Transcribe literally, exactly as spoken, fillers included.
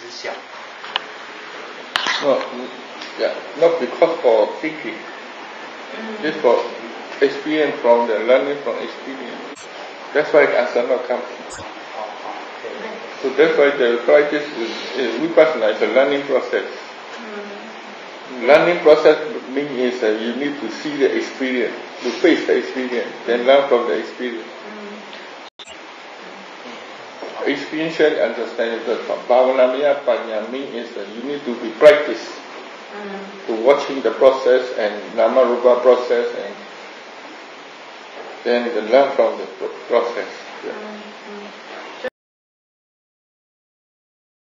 想。 No, yeah, not because for thinking. Just for experience from the learning from experience. That's why asana comes. So that's why the practice is, is vipassana is a learning process. Mm. Learning process means is uh, you need to see the experience, to face the experience, then learn from the experience. Mm. Experiential understanding. The bhavanamaya panya means is that you need to be practiced. Mm. To watching the process and nama rupa process and then learn from the process. Yeah. Mm.